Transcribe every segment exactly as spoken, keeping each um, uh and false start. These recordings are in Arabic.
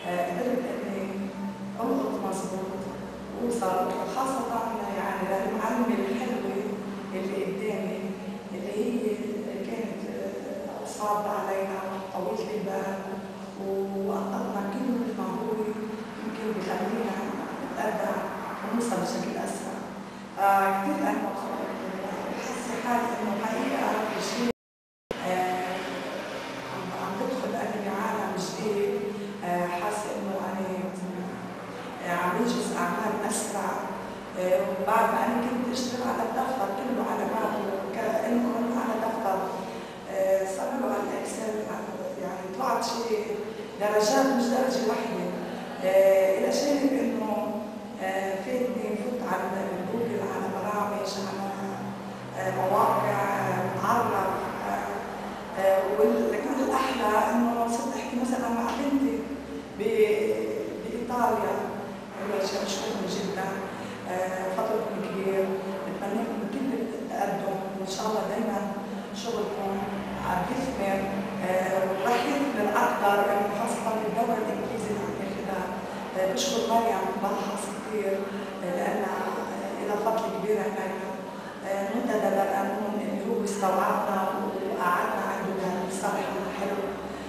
قدرت إني ألقط مظبوط وأوصل، خاصة يعني للمعلمة الحلوة اللي قدامي اللي هي كانت صعبة علينا طويلة البال وأعطتنا كل ما هو يمكن بخلينا نتأدى ونوصل بشكل أسرع. آه كثير أنا مبسوطة بحس حالي إنه حقيقة شيء آه عم تدخل أنا بعالم جديد، آه حاسة إنه أنا آه عم بنجز أعمال أسرع، آه وبعد ما أنا كنت أشتغل على الدفتر كله على بعضه كأنكم على دفتر آه صار له على الإكسل، يعني طلعت شيء درجات مش درجة واحدة. آه إلى جانب إنه آه فاتني فوت على جوجل على برامج على آه مواقع متعرف، آه آه واللي كان الأحلى إنه صرت أحكي مثلا مع بنتي بإيطاليا، أول شيء مشكورة جدا، آه فضلكم كبير، بتمنى لكم كل التقدم وإن شاء الله دايما شغلكم عم يثمر وراح يثمر أكثر خاصة بالدورة الإنجليزية اللي عم ناخذها. بشكر مريم بلحظ كثير لأنها لها فضل كبير علينا، منتدى درقانون اللي هو استوعبنا وقعدنا عنده بهالصالح الحلو،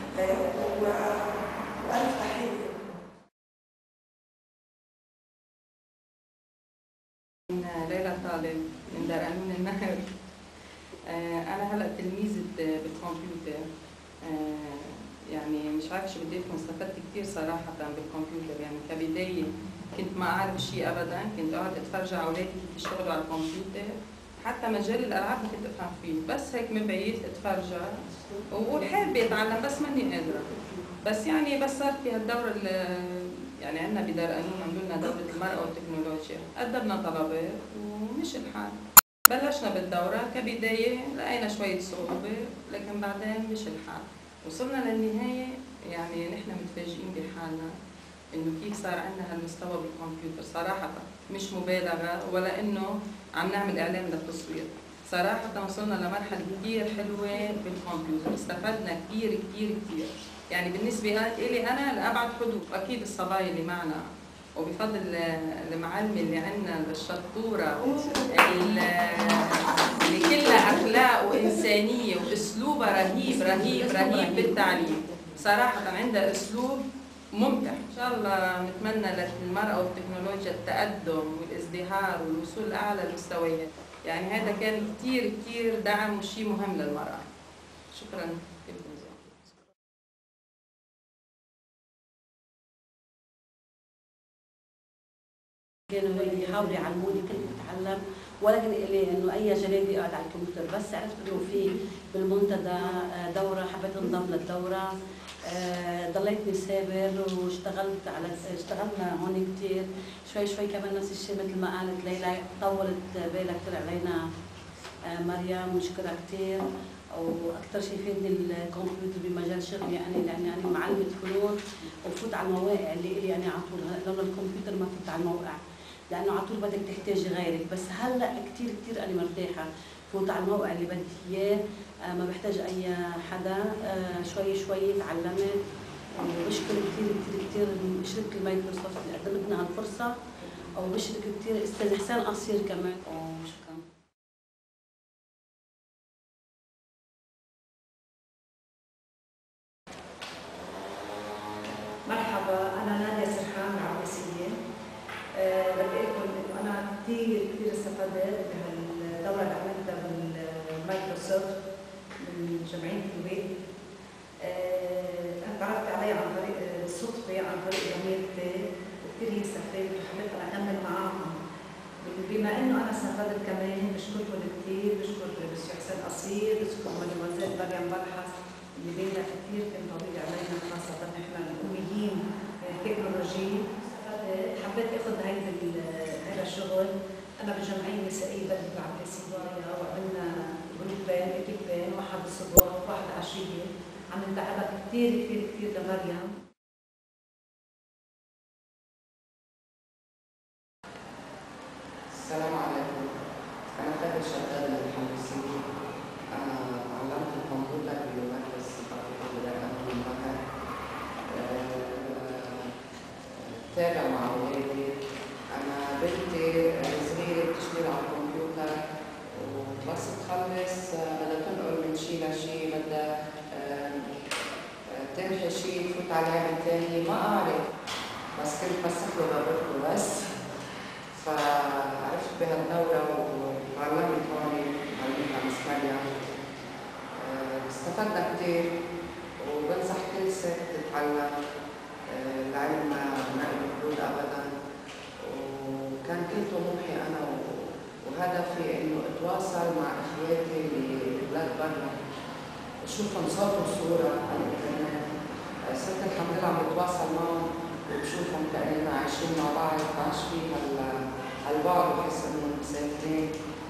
وألف تحية. ليلى طالب من درقانون النهر. أنا هلأ تلميذة بالكمبيوتر، يعني مش عارفة شو بدي أقول، استفدت كثير صراحة بالكمبيوتر. يعني كبداية كنت ما أعرف شيء أبدا، كنت أقعد أتفرج على أولادي كيف يشتغلوا على الكمبيوتر، حتى مجال الألعاب ما كنت أفهم فيه، بس هيك من بعيد أتفرج وأقول حابة أتعلم بس ماني قادرة. بس يعني بس صار في هالدورة يعني عندنا بدرقانون عملوا لنا دورة المرأة والتكنولوجيا، قدمنا طلبات ومشي الحال. بلشنا بالدورة كبداية لقينا شوية صعوبة، لكن بعدين مشي الحال، وصلنا للنهاية. يعني نحن متفاجئين بحالنا إنه كيف صار عندنا هالمستوى بالكمبيوتر صراحة، مش مبالغة ولا إنه عم نعمل إعلان للتصوير. صراحة وصلنا لمرحلة كثير حلوة بالكمبيوتر، استفدنا كثير كثير كثير. يعني بالنسبة لي أنا لأبعد حدود، أكيد الصبايا اللي معنا وبفضل المعلمة اللي عندنا الشطورة اللي كلها أخلاق وإنسانية وأسلوبها رهيب رهيب رهيب بالتعليم. صراحة عندها أسلوب ممتع. إن شاء الله نتمنى للمرأة والتكنولوجيا التقدم والازدهار والوصول لأعلى المستويات. يعني هذا كان كثير كثير دعم وشيء مهم للمرأة. شكرا لكم. كانوا يحاولوا يعلموني، كنت بتعلم ولا كان لي انه اي جلادي قاعد على الكمبيوتر، بس عرفت انه في بالمنتدى دوره، حبيت انضم للدوره، ضليتني سابر واشتغلت على اشتغلنا هون كثير شوي شوي كمان نفس الشيء مثل ما قالت ليلى، طولت بالها كثير علينا مريم، نشكرها كثير. واكثر شيء فادني الكمبيوتر بمجال شغلي انا، لاني انا معلمه فنون وفوت على المواقع اللي الي انا على طول، لولا الكمبيوتر ما فوت على الموقع لانه على طول بدك تحتاجي غيرك. بس هلا كثير كثير انا مرتاحه، فوت على الموقع اللي بدي اياه، ما بحتاج اي حدا، شوي شوي تعلمت. وبشكر كثير كثير كثير شركه المايكروسوفت اللي قدمت لنا هالفرصه، وبشكر كثير استاذ حسين قصير كمان. وشكرا. مرحبا، أنا نادية سرحان العباسية. أه بدي أقول إنه أنا كثير كثير استفدت بهالدورة اللي عملتها بالمايكروسوفت من جمعية الكويت. أه أنا تعرفت عليها عن طريق الصدفة، عن طريق زميلتي، وكثير هي استفدت وحبيت أكمل معاهم. بما إنه أنا استفدت كمان بشكركم كثير، بشكر مسيو حسين قصير، بشكر مدموزيل مريم بلحظ اللي بيننا كثير كان طويل علينا، خاصة نحن الأميين التكنولوجيين. حبيت اخذ هيدا هيدا الشغل. أنا بالجمعية النسائية بدي بالعباسية، وعملنا جروبين اكيبين، واحد الصبح وواحد عشية، عم ندعمها كثير كثير كثير لمريم. السلام عليكم، أنا خالد شغال بالحمصية. أنا تعلمت الكمبيوتر بمركز ثقافي بدرقانون النهر. تابع مع أولادي. أنا بنتي صغيرة بتشتغل على الكمبيوتر وبس تخلص بدها تنقل من شي لشي، بدها تنحي شي تفوت على لعبة تانية ما أعرف، بس كنت بسح له بابته بس. فعرفت بهالدورة وتعلمت هون علمتها مس مريم. استفدنا كتير وبنصح كل ست تتعلم. العلم ما له حدود أبدا، وكان كل طموحي أنا وهدفي إنه أتواصل مع إخواتي اللي بلاد برا، أشوفهم صوت وصورة على الإنترنت. صرت الحمد لله عم بتواصل معهم وبشوفهم كأننا عايشين مع بعض، بعيش في هالبعد وبحس إنه مسافرين.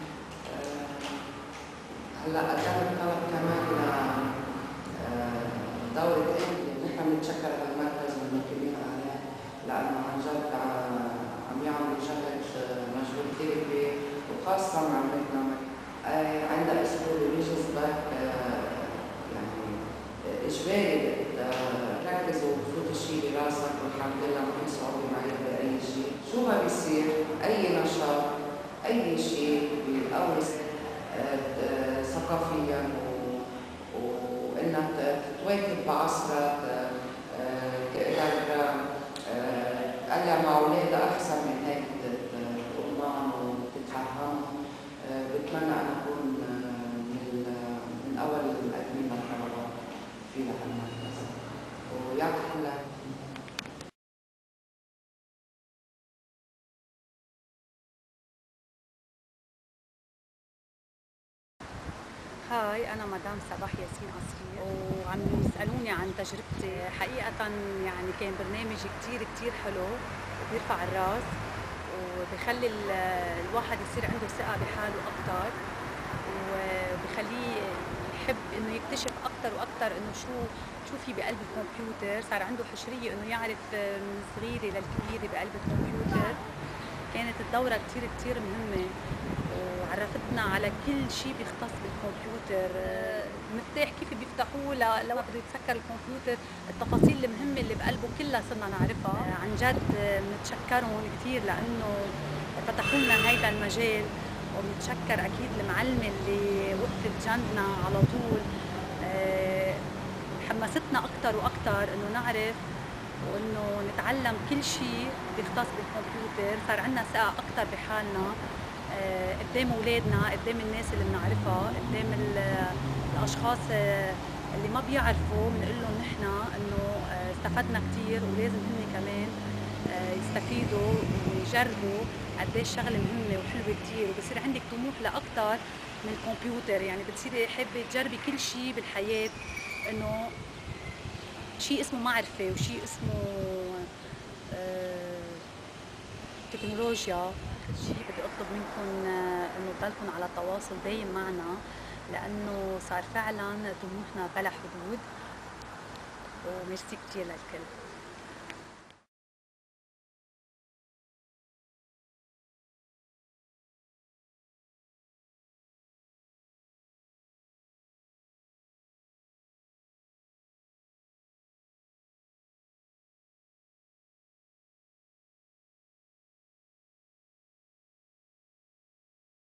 هلا قدمت طلب كمان لدورة أهلية، نحن بنتشكر هالمركز والمنتبهين عليه لأنه عن جد عم يعمل جهد مجهود كثير كبير، وخاصة مع عمتنا عندها أسلوب بيجذبك يعني إجباري تركز وتفوت الشيء براسك، والحمد لله ما في صعوبة معي بأي شيء. شو ما بيصير أي نشاط أي شيء بيقوي ثقافيا وإنك تواكب بعصرك، تقدر تقلع مع أولادها أحسن من هيك تقومان وتتفهمهم. بتمنى أن أكون من من أول المقدمين مرحبا في هالمركز، ويعطيكم العافية. هاي أنا مدام صباح ياسين قصير، وعم يسألوني عن تجربتي. حقيقة يعني كان برنامج كتير كتير حلو وبيرفع الراس وبخلي الواحد يصير عنده ثقة بحاله أكتر، وبخليه يحب إنه يكتشف أكتر وأكتر إنه شو شو في بقلب الكمبيوتر. صار عنده حشرية إنه يعرف من صغيرة للكبيرة بقلب الكمبيوتر. كانت الدورة كتير كتير مهمة وعرفتنا على كل شيء بيختص بالكمبيوتر، مفتاح كيف بيفتحوه لو بده يتسكر الكمبيوتر، التفاصيل المهمة اللي بقلبه كلها صرنا نعرفها. عن جد بنتشكرهم كثير لأنه فتحوا لنا هيدا المجال، وبنتشكر أكيد المعلمة اللي وقفت جنبنا على طول، حمستنا أكثر وأكثر إنه نعرف وإنه نتعلم كل شيء بيختص بالكمبيوتر. صار عندنا ثقة أكثر بحالنا قدام أولادنا، قدام الناس اللي بنعرفها، قدام الأشخاص اللي ما بيعرفوا. بنقول لهم نحن إنه استفدنا كثير ولازم هن كمان يستفيدوا ويجربوا قديش شغلة مهمة وحلوة كثير، وبصير عندك طموح لأكثر من الكمبيوتر. يعني بتصيري حابة تجربي كل شيء بالحياة، إنه شيء اسمه معرفة وشيء اسمه آه تكنولوجيا. آخر شيء بدي أطلب منكم إنه تضلكم على تواصل دايم معنا، لأنه صار فعلا طموحنا بلا حدود. وميرسي كتير للكل.